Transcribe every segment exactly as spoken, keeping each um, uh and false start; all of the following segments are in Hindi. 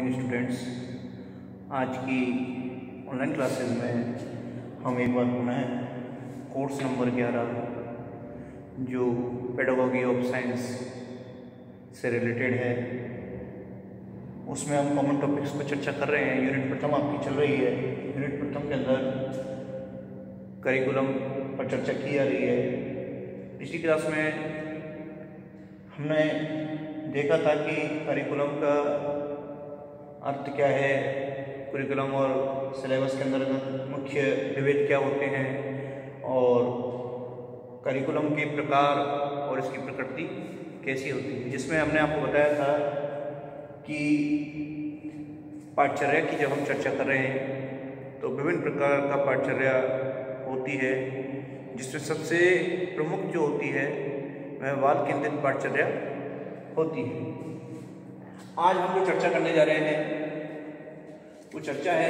Morning students. आज की ऑनलाइन क्लासेस में हम एक बार पुनः कोर्स नंबर ग्यारह जो पेडागॉजी ऑफ साइंस से रिलेटेड है उसमें हम कॉमन टॉपिक्स पर चर्चा कर रहे हैं। यूनिट प्रथम आपकी चल रही है। यूनिट प्रथम के अंदर करिकुलम पर चर्चा की जा रही है। पिछली क्लास में हमने देखा था कि करिकुलम का अर्थ क्या है, करिकुलम और सिलेबस के अंतर्गत मुख्य विभेद क्या होते हैं और करिकुलम के प्रकार और इसकी प्रकृति कैसी होती है, जिसमें हमने आपको बताया था कि पाठचर्या की जब हम चर्चा कर रहे हैं तो विभिन्न प्रकार का पाठचर्या होती है, जिसमें सबसे प्रमुख जो होती है वह बाल केंद्रित पाठचर्या होती है। आज हम जो चर्चा करने जा रहे हैं वो चर्चा है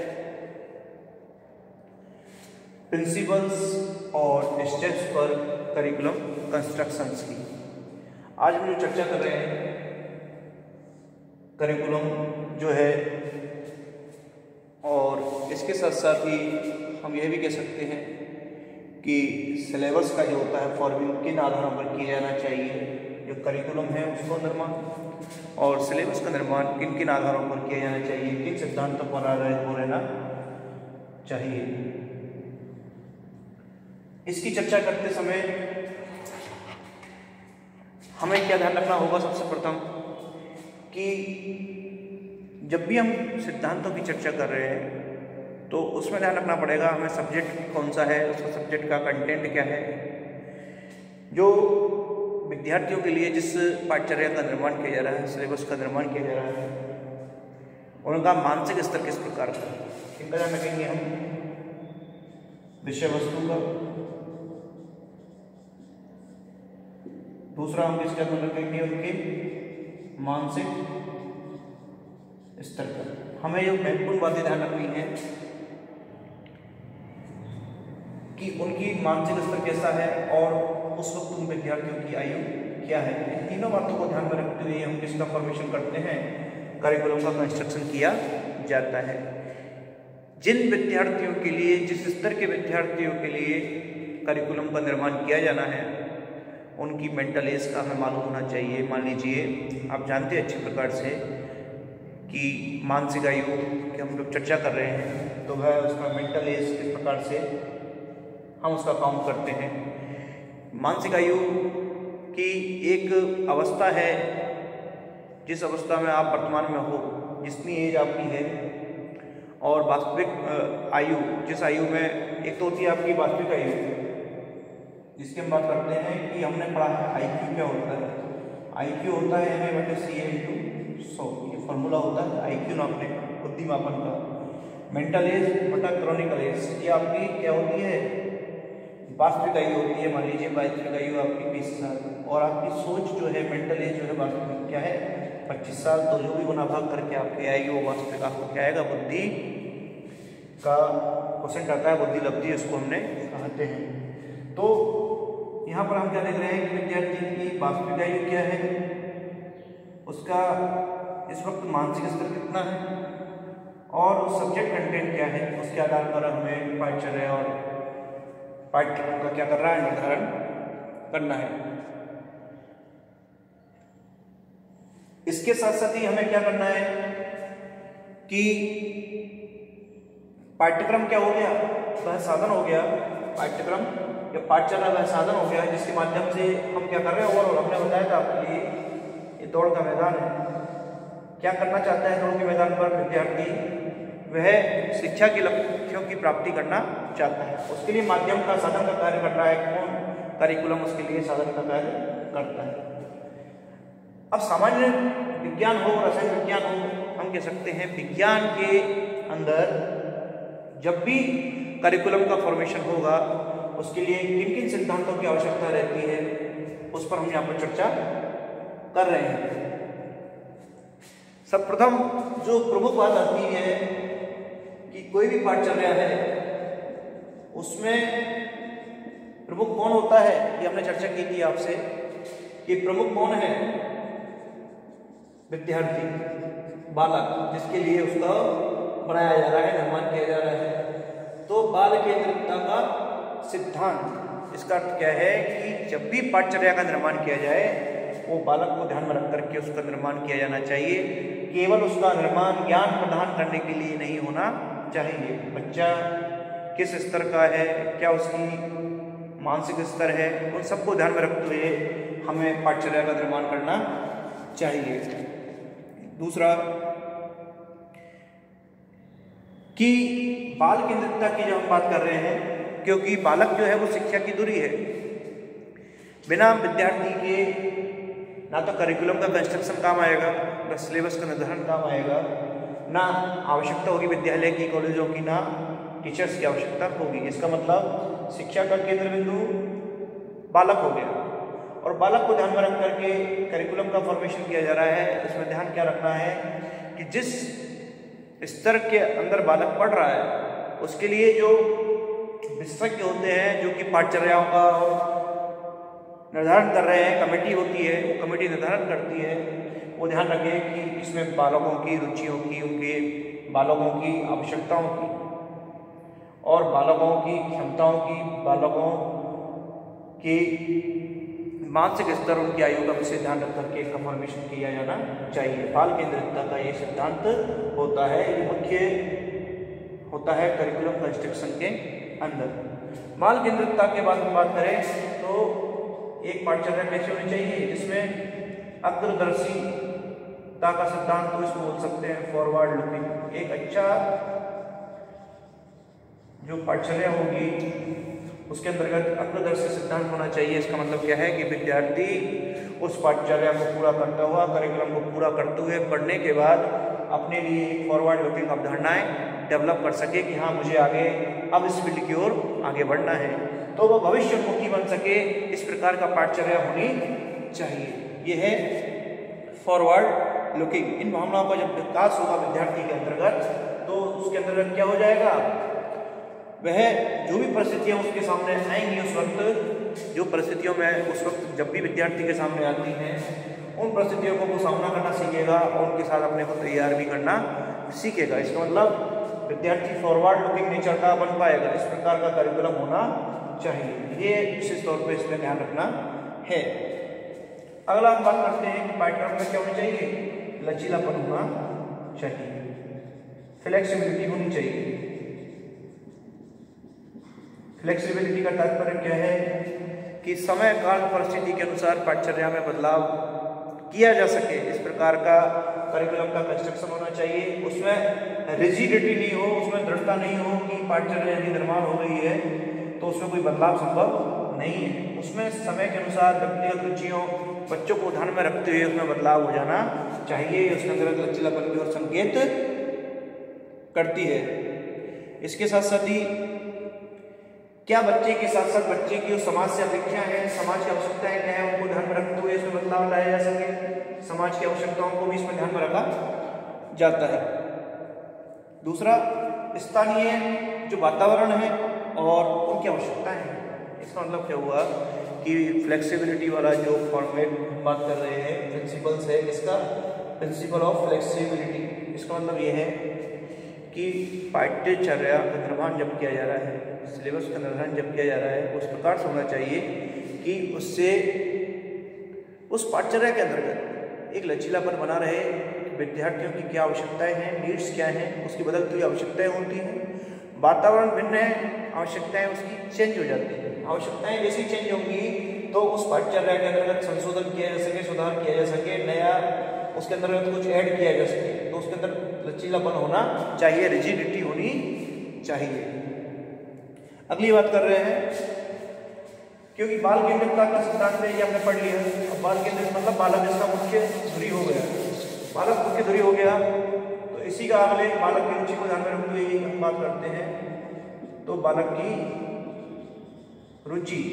प्रिंसिपल्स और स्टेप्स फॉर करिकुलम कंस्ट्रक्शंस की। आज हम जो चर्चा कर रहे हैं करिकुलम जो है, और इसके साथ साथ ही हम यह भी कह सकते हैं कि सिलेबस का जो होता है फॉर्मिंग किन आधारों पर किया जाना चाहिए। जो करिकुलम है उसका निर्माण और सिलेबस का निर्माण किन किन आधारों पर किया जाना चाहिए, किन सिद्धांतों पर आधारित हो रहना चाहिए, इसकी चर्चा करते समय हमें क्या ध्यान रखना होगा। सबसे प्रथम कि जब भी हम सिद्धांतों की चर्चा कर रहे हैं तो उसमें ध्यान रखना पड़ेगा हमें सब्जेक्ट कौन सा है, उसका सब्जेक्ट का कंटेंट क्या है। जो विद्यार्थियों के लिए जिस पाठचर्या का निर्माण किया जा रहा है, सिलेबस का निर्माण किया जा रहा है, उनका मानसिक स्तर किस प्रकार का है, इनका ध्यान रखेंगे हम। विषय वस्तु का, दूसरा हम किसका ध्यान रखेंगे, उनके मानसिक स्तर पर। हमें जो महत्वपूर्ण बातें ध्यान रखनी है कि उनकी मानसिक स्तर कैसा है और उस वक्त उन विद्यार्थियों की आयु क्या है। इन तीनों बातों को ध्यान में रखते हुए हम किसका फॉर्मेशन करते हैं, करिकुलम का कंस्ट्रक्शन किया जाता है। जिन विद्यार्थियों के लिए, जिस स्तर के विद्यार्थियों के लिए करिकुलम का निर्माण किया जाना है, उनकी मेंटल एज का हमें मालूम होना चाहिए। मान लीजिए आप जानते हैं अच्छे प्रकार से कि मानसिक आयु की हम लोग चर्चा कर रहे हैं तो वह उसका मेंटल एज किस प्रकार से हम उसका काउंट करते हैं। मानसिक आयु की एक अवस्था है जिस अवस्था में आप वर्तमान में हो, जितनी एज आपकी है, और वास्तविक आयु जिस आयु में, एक तो होती है आपकी वास्तविक आयु जिसकी हम बात करते हैं कि हमने पढ़ा है आई क्यू क्या होता है। आई क्यू होता है एम ए बटे सी ए इंटू सौ, ये फॉर्मूला होता है आई क्यू नापने का, बुद्धि मापन का। मेंटल एज बटा क्रॉनिकल एज, ये आपकी क्या होती है, वास्तविक आयु होती है। मान लीजिए वास्तविक आयु आपकी बीस साल और आपकी सोच जो है, मेंटल एज जो है वास्तविक क्या है पच्चीस साल। तो जो भी गुना भाग करके आपकी आएगी वो वास्तविक आपको क्या आएगा, बुद्धि का क्वेश्चन आता है, बुद्धि लब्धि इसको हमने कहते हैं। तो यहाँ पर हम क्या देख रहे हैं कि विद्यार्थी की वास्तविक आयु क्या है, उसका इस वक्त मानसिक स्तर कितना है और सब्जेक्ट कंटेंट क्या है, उसके आधार पर हमें पाठचर्या और पाठ्यक्रम का क्या कर रहा है, निर्धारण करना है। इसके साथ साथ ही हमें क्या करना है कि पाठ्यक्रम क्या हो गया, वह साधन हो गया, पाठ्यक्रम या पाठचर्या वह साधन हो गया जिसके माध्यम से हम क्या कर रहे हैं। ओवरऑल हमने बताया था आपके लिए ये दौड़ का मैदान है। क्या करना चाहता है दौड़ के मैदान पर विद्यार्थी, वह शिक्षा के लक्ष्यों की प्राप्ति करना चाहता है। उसके लिए माध्यम का, साधन का कार्य कर रहा है कौन, करिकुलम उसके लिए साधन का कार्य करता है। अब सामान्य विज्ञान हो, रसायन विज्ञान हो, हम कह सकते हैं विज्ञान के अंदर जब भी करिकुलम का फॉर्मेशन होगा उसके लिए किन किन सिद्धांतों की आवश्यकता रहती है उस पर हम यहाँ पर चर्चा कर रहे हैं। सर्वप्रथम जो प्रमुख बात आती है कि कोई भी पाठचर्या है उसमें प्रमुख कौन होता है, ये हमने चर्चा की थी आपसे कि प्रमुख कौन है, विद्यार्थी। बालक, जिसके लिए उसका बनाया जा रहा है, निर्माण किया जा रहा है। तो बाल केंद्रितता का सिद्धांत, इसका अर्थ क्या है कि जब भी पाठचर्या का निर्माण किया जाए वो बालक को ध्यान में रख करके उसका निर्माण किया जाना चाहिए। केवल उसका निर्माण ज्ञान प्रदान करने के लिए नहीं होना चाहिए। बच्चा किस स्तर का है, क्या उसकी मानसिक स्तर है, उन सबको ध्यान में रखते हुए हमें पाठचर्या का निर्माण करना चाहिए। दूसरा कि बाल केंद्रितता की जब हम बात कर रहे हैं, क्योंकि बालक जो है वो शिक्षा की धुरी है। बिना विद्यार्थी के ना तो करिकुलम का कंस्ट्रक्शन काम आएगा, ना सिलेबस का निर्धारण काम आएगा, ना आवश्यकता होगी विद्यालय की, कॉलेजों की, ना टीचर्स की आवश्यकता होगी। इसका मतलब शिक्षा का केंद्र बिंदु बालक हो गया, और बालक को ध्यान में रख करके करिकुलम का फॉर्मेशन किया जा रहा है। इसमें ध्यान क्या रखना है कि जिस स्तर के अंदर बालक पढ़ रहा है उसके लिए जो विशेषज्ञ होते हैं, जो कि पाठचर्याओं का निर्धारण कर रहे हैं, कमेटी होती है, वो कमेटी निर्धारण करती है, वो ध्यान रखें कि इसमें बालकों की रुचियों की, उनके बालकों की आवश्यकताओं की और बालकों की क्षमताओं की, बालकों की मानसिक स्तर, उनकी आयु का विषय ध्यान रख करके इसका फॉर्मेशन किया जाना चाहिए। बाल केंद्रितता का ये सिद्धांत होता है, ये मुख्य होता है करिकुलम कंस्ट्रक्शन के अंदर। बाल केंद्रितता के बाद हम बात करें तो एक पाठचर्या कैसी होनी चाहिए जिसमें अग्रदर्शिता का सिद्धांत, तो इसको बोल सकते हैं फॉरवर्ड लुकिंग। एक अच्छा जो पाठचर्या होगी उसके अंतर्गत अग्रदर्शी सिद्धांत होना चाहिए। इसका मतलब क्या है कि विद्यार्थी उस पाठचर्या को पूरा करता हुआ, करिकुलम को पूरा करते हुए पढ़ने के बाद अपने लिए एक फॉरवर्ड लुकिंग अवधारणाएं डेवलप कर सके कि हाँ मुझे आगे अब इस फील्ड की ओर आगे बढ़ना है, तो वह भविष्योन्मुखी बन सके। इस प्रकार का पाठचर्या होनी चाहिए। यह है फॉरवर्ड लुकिंग। इन भावनाओं का जब विकास होगा विद्यार्थी के अंतर्गत, तो उसके अंतर्गत क्या हो जाएगा, वह जो भी परिस्थितियां उसके सामने आएंगी उस वक्त, जो परिस्थितियों में उस वक्त जब भी विद्यार्थी के सामने आती हैं, उन परिस्थितियों को वो सामना करना सीखेगा और उनके साथ अपने को तैयार भी करना सीखेगा। इसका मतलब विद्यार्थी फॉरवर्ड लुकिंग नेचर का बन पाएगा। इस प्रकार का करिकुलम होना चाहिए, ये विशेष तौर पर इसमें ध्यान रखना है। अगला हम बात करते हैं कि पाठ्यक्रम में क्या होना चाहिए, लचीलापन होना चाहिए, फ्लेक्सिबिलिटी होनी चाहिए। फ्लेक्सिबिलिटी का तात्पर्य क्या है कि समय काल परिस्थिति के अनुसार पाठचर्या में बदलाव किया जा सके। इस प्रकार का करिकुलम का कंस्ट्रक्शन होना चाहिए। उसमें रिजिडिटी नहीं हो, उसमें दृढ़ता नहीं हो कि पाठचर्या यदि निर्माण हो गई है तो उसमें कोई बदलाव संभव नहीं है। उसमें समय के अनुसार व्यक्तिगत रुचियों, बच्चों को ध्यान में रखते हुए उसमें बदलाव हो जाना चाहिए। उसके अंदर लचीलापन की ओर संकेत करती है। इसके साथ साथ ही क्या बच्चे के साथ साथ बच्चे की जो समाज से अपेक्षा है, समाज की आवश्यकताएं क्या है, उनको ध्यान में रखते हुए इसमें बदलाव लाया जा सके। समाज की आवश्यकताओं को भी इसमें ध्यान में रखा जाता है। दूसरा, स्थानीय जो वातावरण है और उनकी आवश्यकताएं हैं। इसका मतलब क्या हुआ कि फ्लेक्सिबिलिटी वाला जो फॉर्मेट बात कर रहे हैं, प्रिंसिपल्स है इसका, प्रिंसिपल ऑफ फ्लेक्सिबिलिटी। इसका मतलब ये है कि पाठ्यचर्या का निर्माण जब किया जा रहा है, सिलेबस का निर्धारण जब किया जा रहा है, उस प्रकार से होना चाहिए कि उससे उस पाठचर्या के अंतर्गत एक लचीलापन बना रहे। विद्यार्थियों की क्या आवश्यकताएं हैं, नीड्स क्या हैं, उसकी बदलती हुई आवश्यकताएं होती हैं। वातावरण भिन्न है, आवश्यकताएं उसकी चेंज हो जाती हैं। आवश्यकताएं जैसी चेंज होंगी तो उस पाठचर्या के अंतर्गत संशोधन किया जा सके, सुधार किया जा सके, नया उसके अंतर्गत कुछ ऐड किया जा सके, तो उसके अंदर लचीलापन होना चाहिए, रिजिडिटी होनी चाहिए। अगली बात कर रहे हैं, क्योंकि बाल केंद्रितता का सिद्धांत में ये हमने पढ़ लिया। अब बाल केंद्रित मतलब बालक इसका मुख्य धुरी हो गया, बालक मुख्य धुरी हो गया, तो इसी का अगले बालक की रुचि को ध्यान में रखते हुए हम बात करते हैं। तो बालक की रुचि,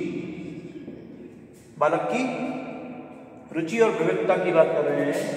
बालक की रुचि और विविधता की बात कर रहे हैं,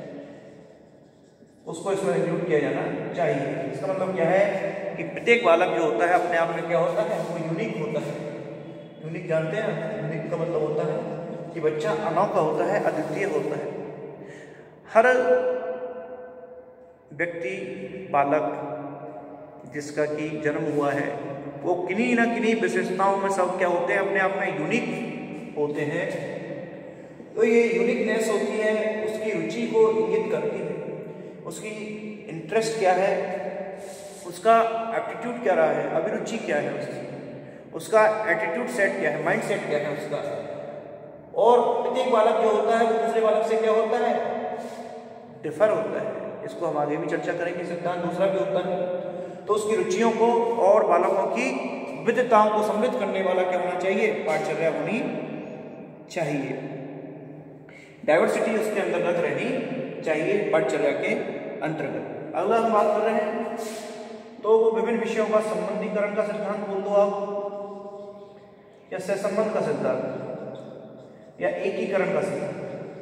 उसको इसमें इंक्लूड किया जाना चाहिए। इसका मतलब क्या है कि प्रत्येक बालक जो होता है अपने आप में क्या होता है, वो यूनिक होता है। यूनिक जानते हैं, यूनिक का मतलब होता है कि बच्चा अनोखा होता है, अद्वितीय होता है। हर व्यक्ति बालक जिसका कि जन्म हुआ है वो किन्हीं ना किन्हीं विशेषताओं में सब क्या होते हैं, अपने आप में यूनिक होते हैं। तो ये यूनिकनेस होती है, उसकी रुचि को इंगित करती है, उसकी इंटरेस्ट क्या है, उसका एप्टीट्यूड क्या रहा है, अभिरुचि क्या है उसकी, उसका एटीट्यूड सेट क्या है, माइंड सेट क्या है उसका। और प्रत्येक बालक जो होता है वो दूसरे बालक से क्या होता है, डिफर होता है। इसको हम आगे भी चर्चा करेंगे, सिद्धांत दूसरा भी होता है। तो उसकी रुचियों को और बालकों की विविधताओं को सम्मिलित करने वाला क्या होना चाहिए, पाठचर्या होनी चाहिए, डाइवर्सिटी उसके अंतर्गत रहनी चाहिए पाठचर्या के अंतर्गत। अगला हम बात कर रहे हैं तो विभिन्न विषयों का संबंधीकरण का सिद्धांत बोल दो आप, या सहसंबंध का सिद्धांत, या एकीकरण का सिद्धांत।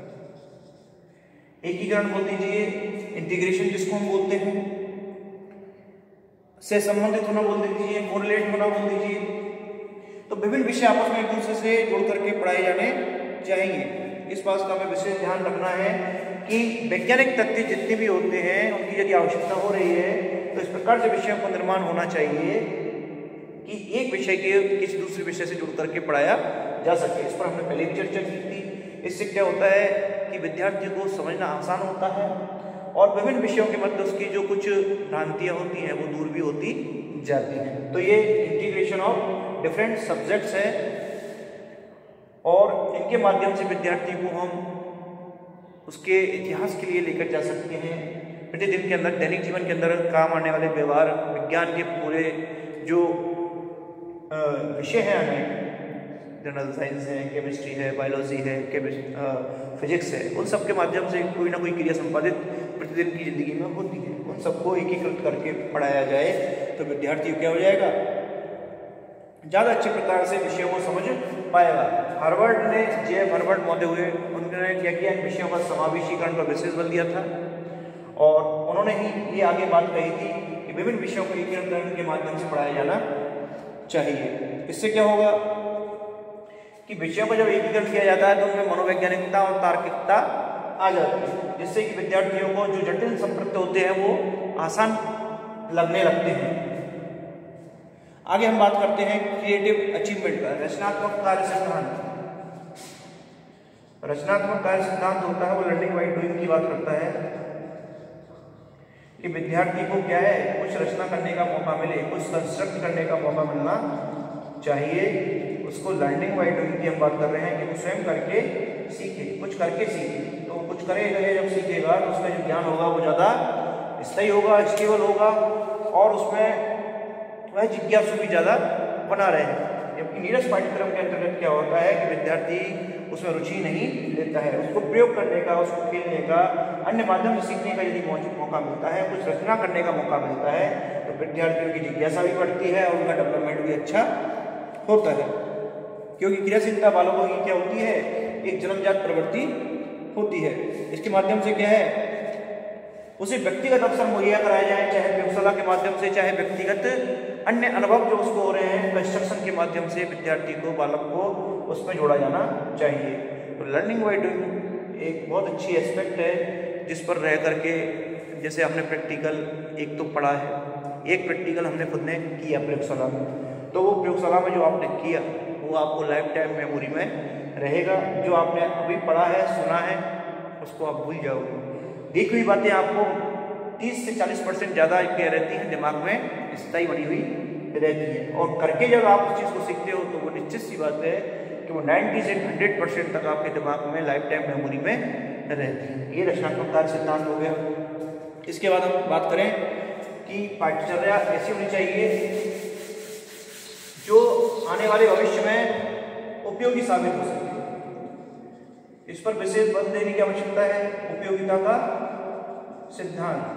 एकीकरण बोल दीजिए, इंटीग्रेशन जिसको हम बोलते हैं, से संबंधित होना बोल दीजिए, कोरिलेट होना बोल दीजिए। तो विभिन्न विषय आपस में एक दूसरे से जुड़ करके पढ़ाए जाने चाहिए। इस बात का हमें विशेष ध्यान रखना है कि वैज्ञानिक तथ्य जितने भी होते हैं उनकी यदि आवश्यकता हो रही है तो इस प्रकार से विषयों का निर्माण होना चाहिए कि एक विषय के किसी दूसरे विषय से जुड़ करके पढ़ाया जा सके। इस पर हमने पहले भी चर्चा की थी। इससे क्या होता है कि विद्यार्थी को समझना आसान होता है और विभिन्न विषयों के मध्य उसकी जो कुछ भ्रांतियाँ होती हैं वो दूर भी होती जाती हैं। तो ये इंटीग्रेशन ऑफ डिफरेंट सब्जेक्ट्स है और इनके माध्यम से विद्यार्थी को हम उसके इतिहास के लिए लेकर जा सकते हैं। प्रतिदिन के अंदर, दैनिक जीवन के अंदर काम आने वाले व्यवहार विज्ञान के पूरे जो विषय हैं, हमें जनरल साइंस है, केमिस्ट्री है, बायोलॉजी है, फिजिक्स है, उन सब के माध्यम से कोई ना कोई क्रिया संपादित प्रतिदिन की जिंदगी में होती है। उन सबको एकीकृत करके पढ़ाया जाए तो विद्यार्थी क्या हो जाएगा, ज़्यादा अच्छे प्रकार से विषयों को समझ पाएगा। हार्वर्ड ने, जे एफ हार्वर्ड महोदय हुए, उन्होंने क्या किया, इन विषयों का समावेशीकरण पर विशेष बल दिया था और उन्होंने ही ये आगे बात कही थी कि विभिन्न विषयों को एकीकरण के माध्यम से पढ़ाया जाना चाहिए। इससे क्या होगा कि विषयों का जब एकीकरण किया जाता है तो उनमें मनोवैज्ञानिकता और तार्किकता आ जाती है, जिससे कि विद्यार्थियों को जो जटिल संप्रत्य होते हैं वो आसान लगने लगते हैं। आगे हम बात करते हैं क्रिएटिव अचीवमेंट का, रचनात्मक कार्य सिद्धांत। रचनात्मक कार्य सिद्धांत होता है वो लर्निंग बाय डूइंग की बात करता है कि विद्यार्थी को क्या है, कुछ रचना करने का मौका मिले, कुछ कंस्ट्रक्ट करने का मौका मिलना चाहिए। उसको लर्निंग बाय डूइंग की हम बात कर रहे हैं कि वो स्वयं करके सीखे, कुछ करके सीखे। तो कुछ करेगा, जब सीखेगा तो उसका जो ज्ञान होगा वो ज़्यादा स्थायी होगा, स्टेबल होगा और उसमें वह जिज्ञासु भी ज़्यादा बना रहे। जबकि नीरस पाठ्यक्रम के अंतर्गत क्या होता है कि विद्यार्थी उसमें रुचि नहीं लेता है, उसको प्रयोग करने का, उसको खेलने का, अन्य माध्यम से सीखने का यदि मौका मिलता है, कुछ रचना करने का मौका मिलता है तो विद्यार्थियों की जिज्ञासा भी बढ़ती है और उनका डेवलपमेंट भी अच्छा होता है। क्योंकि क्रियाशीलता बालकों की क्या होती है, एक जन्मजात प्रवृत्ति होती है। इसके माध्यम से क्या है, उसे व्यक्तिगत अवसर मुहैया कराए जाए, चाहे प्रयोगशाला के माध्यम से, चाहे व्यक्तिगत अन्य अनुभव जो उसको हो रहे हैं कंस्ट्रक्शन के माध्यम से विद्यार्थी को, बालक को उसमें जोड़ा जाना चाहिए। तो लर्निंग बाय डूइंग एक बहुत अच्छी एस्पेक्ट है जिस पर रह करके, जैसे हमने प्रैक्टिकल एक तो पढ़ा है, एक प्रैक्टिकल हमने खुद ने किया प्रयोगशाला में, तो वो प्रयोगशाला में जो आपने किया वो आपको लाइफ टाइम मेमोरी में रहेगा। जो आपने अभी पढ़ा है, सुना है, उसको आप भूल जाओगे। देखी हुई बातें आपको तीस से चालीस परसेंट ज़्यादा क्या रहती हैं, दिमाग में स्थायी बनी हुई रहती है। और करके जब आप उस चीज़ को सीखते हो तो वो निश्चित सी बात है कि वो नब्बे से सौ परसेंट तक आपके दिमाग में लाइफ टाइम मेमोरी में रहती है। ये रचनात्मक कार्य सिद्धांत हो गया। इसके बाद हम बात करें कि पाठ्यचर्या ऐसी होनी चाहिए जो आने वाले भविष्य में उपयोगी साबित हो सके। इस पर विशेष बल देने की आवश्यकता है। उपयोगिता का सिद्धांत,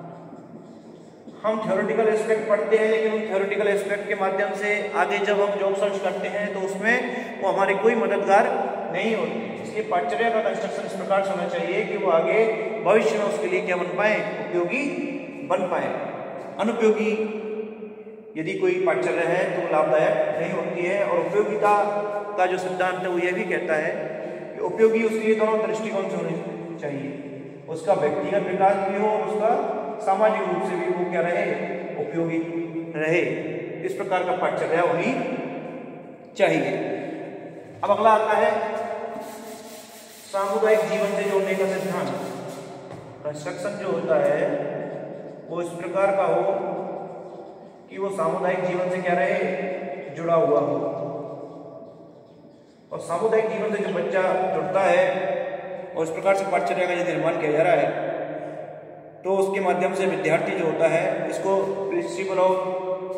हम थ्योरेटिकल एस्पेक्ट पढ़ते हैं लेकिन उन थ्योरेटिकल एस्पेक्ट के माध्यम से आगे जब हम जॉब सर्च करते हैं तो उसमें वो हमारे कोई मददगार नहीं होती। इसलिए पाठ्यचर्या का कंस्ट्रक्शन इस प्रकार से होना चाहिए कि वो आगे भविष्य में उसके लिए क्या बन पाए, उपयोगी बन पाए। अनुपयोगी यदि कोई पाठ्यचर्या है तो लाभदायक नहीं होती है। और उपयोगिता का जो सिद्धांत है वो यह भी कहता है कि उपयोगी उसके लिए दोनों दृष्टिकोण से होने चाहिए, उसका व्यक्तिगत विकास भी हो और उसका सामाजिक रूप से भी वो क्या रहे, उपयोगी रहे। इस प्रकार का पाठचर्या होनी चाहिए। अब अगला आता है सामुदायिक जीवन से जोड़ने का सिद्धांत। कंस्ट्रक्शन जो होता है वो इस प्रकार का हो कि वो सामुदायिक जीवन से क्या रहे, जुड़ा हुआ हो। और सामुदायिक जीवन से जब बच्चा जुड़ता है और इस प्रकार से पाठचर्या का यदि निर्माण किया जा रहा है तो उसके माध्यम से विद्यार्थी जो होता है इसको प्रिंसिपल ऑफ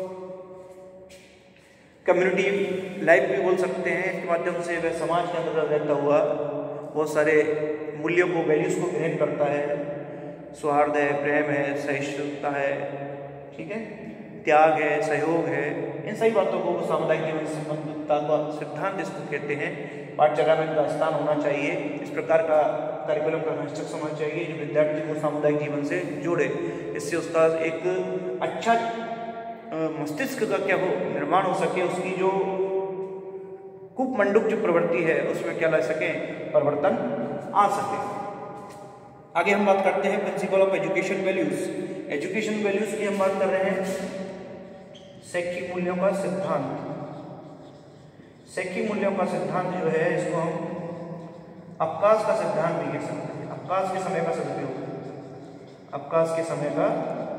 कम्युनिटी लाइफ भी बोल सकते हैं। इसके माध्यम से वह समाज के अंदर रहता हुआ बहुत सारे मूल्यों को, वैल्यूज को ग्रहण करता है। सौहार्द है, प्रेम है, सहिष्णुता है, ठीक है, त्याग है, सहयोग है, इन सभी बातों को सामुदायिक जीवन संबंधितता का सिद्धांत इसको कहते हैं। पाठचर्या में इनका स्थान होना चाहिए। इस प्रकार का करिकुलम का कंस्ट्रक्शन होना चाहिए जो विद्यार्थी को सामुदायिक जीवन से जोड़े। इससे उसका एक अच्छा मस्तिष्क का क्या हो निर्माण हो सके, उसकी जो कूपमंडूक जो प्रवृत्ति है उसमें क्या ला सके, परिवर्तन आ सके। आगे हम बात करते हैं principle of education values. Education values की हम बात कर रहे हैं। शैक्षिक मूल्यों का सिद्धांत। शैक्षिक मूल्यों का सिद्धांत जो है इसको हम अवकाश का सिद्धांत भी कह सकते हैं। अवकाश के समय का सदुपयोग। अवकाश के समय का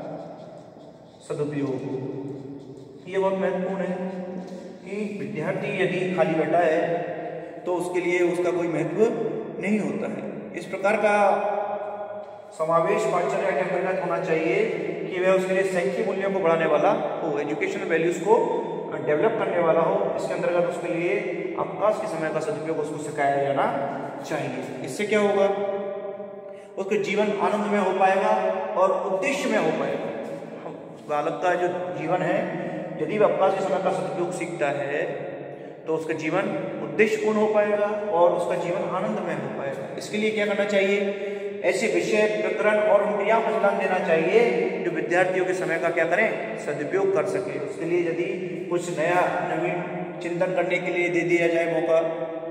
सदुपयोग ये बहुत महत्वपूर्ण है कि विद्यार्थी यदि खाली बैठा है तो उसके लिए उसका कोई महत्व नहीं होता है। इस प्रकार का समावेश पाठचर्या के अंतर्गत होना चाहिए कि वह उसके लिए शैक्षिक मूल्यों को बढ़ाने वाला हो, एजुकेशन वैल्यूज को डेवलप करने वाला हो। इसके अंतर्गत उसके लिए अवकाश के समय का सदुपयोग उसको सिखाया जाना चाहिए। इससे क्या होगा, उसका जीवन आनंद में हो पाएगा और उद्देश्य में हो पाएगा। बालक का जो जीवन है यदि वह अवकाश के समय का सदुपयोग सीखता है तो उसका जीवन उद्देश्यपूर्ण हो पाएगा और उसका जीवन आनंदमय हो पाएगा। इसके लिए क्या करना चाहिए, ऐसे विषय, प्रकरण और क्रियाओं को ध्यान देना चाहिए जो विद्यार्थियों के समय का क्या करें, सदुपयोग कर सके। उसके लिए यदि कुछ नया नवीन चिंतन करने के लिए दे दिया जाए मौका,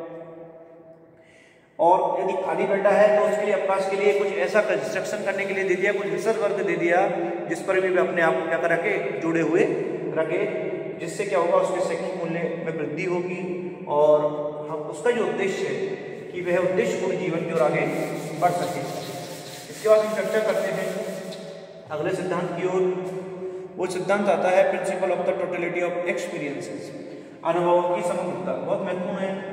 और यदि खाली बैठा है तो उसके लिए अवकाश के लिए कुछ ऐसा कंस्ट्रक्शन करने के लिए दे दिया, कुछ रिसर्च वर्क दे दिया जिस पर भी वे अपने आप को क्या कर रखे, जुड़े हुए रखे, जिससे क्या होगा, उसके शैक्षिक मूल्य में वृद्धि होगी और हम उसका जो उद्देश्य है कि वह उद्देश्यपूर्ण जीवन की ओर आगे बढ़ सके। इसके बाद हम चर्चा करते हैं अगले सिद्धांत की ओर। वो सिद्धांत आता है principle of the totality of experiences. अनुभवों की समग्रता बहुत महत्वपूर्ण है।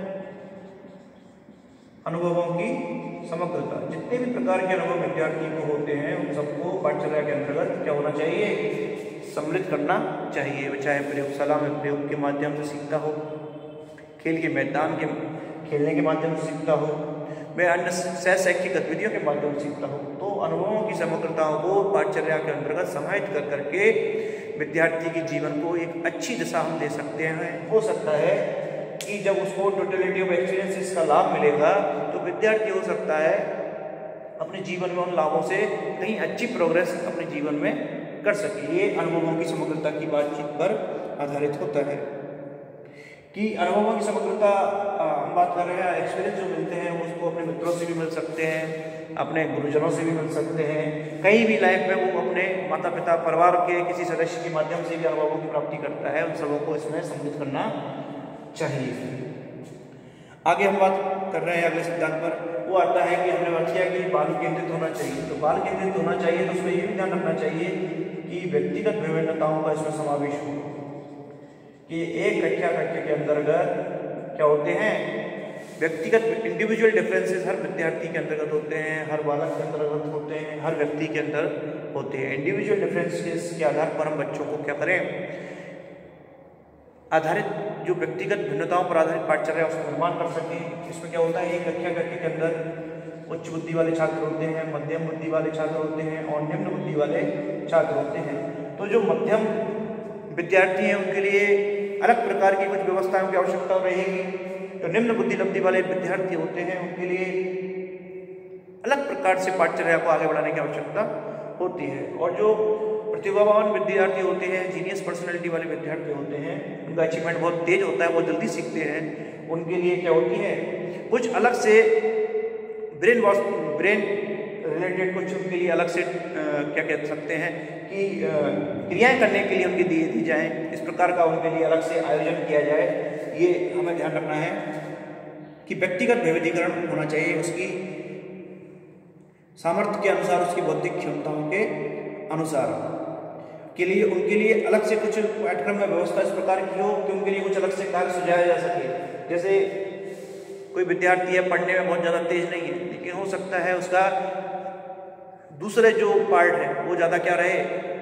अनुभवों की समग्रता, जितने भी प्रकार के अनुभव विद्यार्थी को होते हैं उन सबको पाठचर्या के अंतर्गत क्या होना चाहिए, सम्मिलित करना चाहिए। चाहे प्रयोगशाला में प्रयोग के माध्यम से सीखता हो, खेल के मैदान के खेलने के माध्यम से सीखता हो, वह अन्य सह शैक्षिक गतिविधियों के माध्यम से सीखता हो, तो अनुभवों की समग्रताओं को पाठचर्या के अंतर्गत समाहित कर करके विद्यार्थी के जीवन को एक अच्छी दिशा हम दे सकते हैं। हो सकता है कि जब उसको टोटलिटी ऑफ एक्सपीरियंसेस का लाभ मिलेगा तो विद्यार्थी हो सकता है अपने जीवन में उन लाभों से कहीं अच्छी प्रोग्रेस अपने जीवन में कर सके। ये अनुभवों की समग्रता की बातचीत पर आधारित होता है कि अनुभवों की समग्रता हम बात कर रहे हैं। एक्सपीरियंस जो मिलते हैं उसको अपने मित्रों से भी मिल सकते हैं, अपने गुरुजनों से भी मिल सकते हैं, कहीं भी लाइफ में वो अपने माता पिता परिवार के किसी सदस्य के माध्यम से भी अनुभवों की प्राप्ति करता है। उन सबों को इसमें सम्मिलित करना चाहिए। आगे हम बात कर रहे हैं अगले सिद्धांत पर। वो आता है कि हमने बात किया कि बाल केंद्रित होना चाहिए। तो बाल केंद्रित होना चाहिए तो उसमें ये भी ध्यान रखना चाहिए कि व्यक्तिगत विभिन्नताओं का इसमें समावेश हो, कि एक कक्षा कक्षा के अंतर्गत क्या होते हैं, व्यक्तिगत इंडिविजुअल डिफरेंसेस हर विद्यार्थी के अंतर्गत होते हैं, हर बालक के अंतर्गत होते हैं, हर व्यक्ति के अंदर होते हैं। इंडिविजुअल डिफरेंसेस के आधार पर हम बच्चों को क्या करें, आधारित जो व्यक्तिगत भिन्नताओं पर आधारित पाठचर्या उसका निर्माण कर सकें। इसमें क्या होता है, एक कक्षा कक्षा के अंदर उच्च बुद्धि वाले छात्र होते हैं, मध्यम बुद्धि वाले छात्र होते हैं और निम्न बुद्धि वाले छात्र होते हैं। तो जो मध्यम विद्यार्थी हैं उनके लिए अलग प्रकार की कुछ व्यवस्थाओं की आवश्यकता रहेगी। जो निम्न बुद्धि लब्धि वाले विद्यार्थी होते हैं उनके लिए अलग प्रकार से पाठचर्या को आगे बढ़ाने की आवश्यकता होती है। और जो प्रतिभावान विद्यार्थी होते हैं, जीनियस पर्सनैलिटी वाले विद्यार्थी होते हैं, उनका अचीवमेंट बहुत तेज होता है, बहुत जल्दी सीखते हैं, उनके लिए क्या होती है कुछ अलग से ब्रेन वॉश ब्रेन रिलेटेड कुछ उनके लिए अलग से आ, क्या कह सकते हैं कि क्रियाएं करने के लिए उनकी दी दी जाएँ, इस प्रकार का उनके लिए अलग से आयोजन किया जाए। ये हमें ध्यान रखना है कि व्यक्तिगत विविधीकरण होना चाहिए उसकी सामर्थ्य के अनुसार, उसकी बौद्धिक क्षमताओं के अनुसार के लिए उनके लिए अलग से कुछ पाठ्यक्रम में व्यवस्था इस प्रकार की हो कि उनके लिए कुछ अलग से कार्य सुझाया जा सके। जैसे कोई विद्यार्थी है पढ़ने में बहुत ज़्यादा तेज नहीं है, लेकिन हो सकता है उसका दूसरे जो पार्ट है वो ज़्यादा क्या रहे,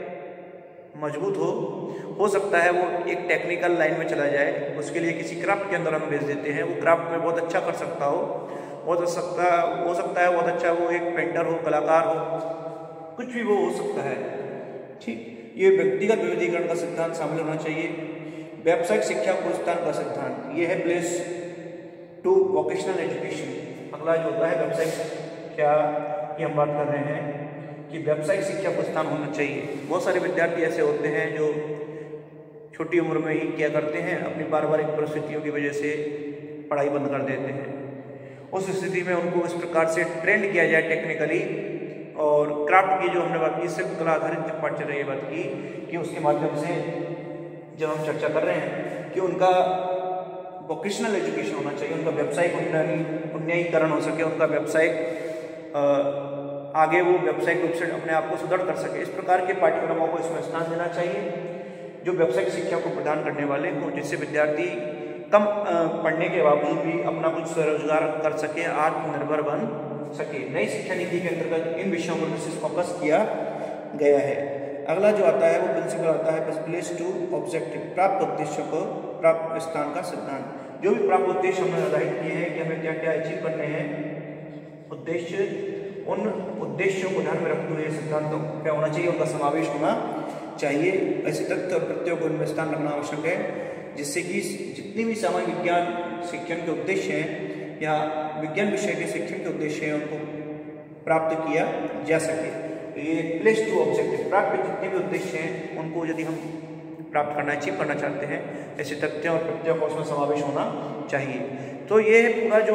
मजबूत हो हो सकता है वो एक टेक्निकल लाइन में चला जाए, उसके लिए किसी क्राफ्ट के अंदर हम भेज देते हैं, वो क्राफ्ट में बहुत अच्छा कर सकता हो, बहुत सकता हो सकता है बहुत अच्छा वो एक पेंटर हो, कलाकार हो, कुछ भी वो हो सकता है। ठीक, ये व्यक्तिगत विविधीकरण का सिद्धांत शामिल होना चाहिए। व्यावसायिक शिक्षा प्रोत्साहन का सिद्धांत, ये है प्लेस टू वोकेशनल एजुकेशन। अगला जो होता है व्यावसायिक शिक्षा की हम बात कर रहे हैं कि व्यावसायिक शिक्षा प्रोत्साहन होना चाहिए। बहुत सारे विद्यार्थी ऐसे होते हैं जो छोटी उम्र में ही क्या करते हैं, अपनी पारिवारिक परिस्थितियों की वजह से पढ़ाई बंद कर देते हैं। उस स्थिति में उनको इस प्रकार से ट्रेंड किया जाए टेक्निकली, और क्राफ्ट की जो हमने बात की, शिल्प कला आधारित पाठ्यक्रम ये बात की कि उसके माध्यम से जब हम चर्चा कर रहे हैं कि उनका वोकेशनल एजुकेशन होना चाहिए, उनका व्यावसायिक उन्नयनीकरण हो सके, उनका व्यावसायिक आगे वो व्यावसायिक रूप से अपने आप को सुदृढ़ कर सके, इस प्रकार के पाठ्यक्रमों को इसमें स्थान देना चाहिए जो व्यावसायिक शिक्षा को प्रदान करने वाले हों, जिससे विद्यार्थी कम पढ़ने के बावजूद भी अपना कुछ स्वरोजगार कर सके, आत्मनिर्भर बन सके। नई शिक्षा नीति के अंतर्गत इन विषयों पर विशेष फोकस किया गया है। अगला जो आता है वो प्रिंसिपल आता है प्लेस टू ऑब्जेक्टिव, प्राप्त उद्देश्यों को प्राप्त स्थान का सिद्धांत। जो भी प्राप्त उद्देश्य हमने निर्धारित किए हैं कि हमें क्या क्या अचीव करने हैं उद्देश्य, उन उद्देश्यों को ध्यान में रखते हुए सिद्धांतों क्या होना चाहिए, उनका समावेश होना चाहिए। ऐसे तथ्य और प्रत्ययों को इनमें स्थान रखना आवश्यक है जिससे कि जितनी भी सामान्य विज्ञान शिक्षण के उद्देश्य हैं या विज्ञान विषय के शिक्षण के उद्देश्य हैं उनको प्राप्त किया जा सके। ये प्लेस टू ऑब्जेक्टिव, प्राप्त जितने भी उद्देश्य हैं उनको यदि हम प्राप्त करना अचीव करना चाहते हैं, ऐसे तथ्यों और प्रत्ययों का उसमें समावेश होना चाहिए। तो ये पूरा जो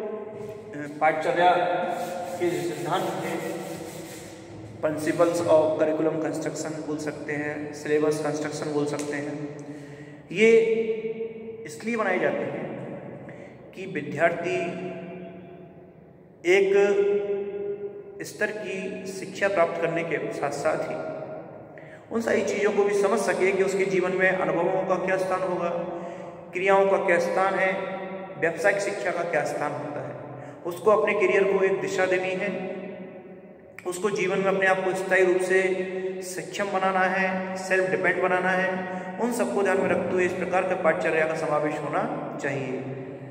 पाठचर्या के सिद्धांत थे, प्रिंसिपल्स ऑफ करिकुलम कंस्ट्रक्शन बोल सकते हैं, सिलेबस कंस्ट्रक्शन बोल सकते हैं, ये इसलिए बनाए जाते हैं कि विद्यार्थी एक स्तर की शिक्षा प्राप्त करने के साथ साथ ही उन सारी चीज़ों को भी समझ सके कि उसके जीवन में अनुभवों का क्या स्थान होगा, क्रियाओं का क्या स्थान है, व्यावसायिक शिक्षा का क्या स्थान होता है। उसको अपने करियर को एक दिशा देनी है, उसको जीवन में अपने आप को स्थायी रूप से सक्षम बनाना है, सेल्फ डिपेंड बनाना है। उन सबको ध्यान में रखते हुए इस प्रकार के पाठचर्या का समावेश होना चाहिए।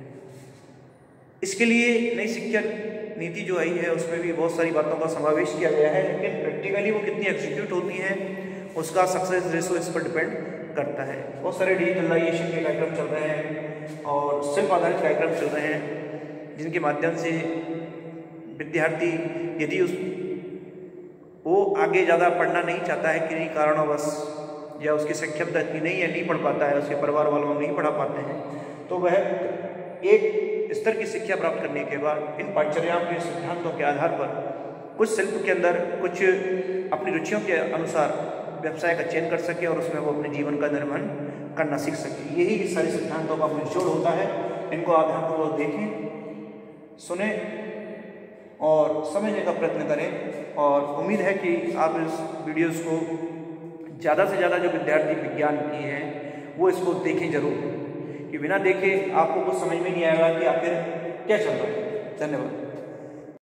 इसके लिए नई शिक्षा नीति जो आई है उसमें भी बहुत सारी बातों का समावेश किया गया है, लेकिन प्रैक्टिकली वो कितनी एग्जीक्यूट होती है उसका सक्सेस रेशो इस पर डिपेंड करता है। बहुत सारे डिजिटलाइजेशन के कार्यक्रम चल रहे हैं और शिल्प आधारित कार्यक्रम चल रहे हैं जिनके माध्यम से विद्यार्थी यदि उस वो आगे ज़्यादा पढ़ना नहीं चाहता है किन्हीं कारणोंवश, या उसकी सक्षमता इतनी नहीं है, नहीं पढ़ पाता है, उसके परिवार वालों नहीं पढ़ा पाते हैं, तो वह एक स्तर की शिक्षा प्राप्त करने के बाद इन पाठचर्याओं के सिद्धांतों के आधार पर कुछ शिल्प के अंदर कुछ अपनी रुचियों के अनुसार व्यवसाय का चयन कर सके और उसमें वो अपने जीवन का निर्माण करना सीख सके। यही सारे सिद्धांतों का निचोड़ होता है। इनको आधारपूर्वक देखें, सुने और समझने का प्रयत्न करें, और उम्मीद है कि आप इस वीडियोज़ को ज़्यादा से ज़्यादा जो विद्यार्थी विज्ञान की हैं वो इसको देखें जरूर, कि बिना देखे आपको कुछ समझ में नहीं आएगा कि आखिर क्या चल रहा है। धन्यवाद।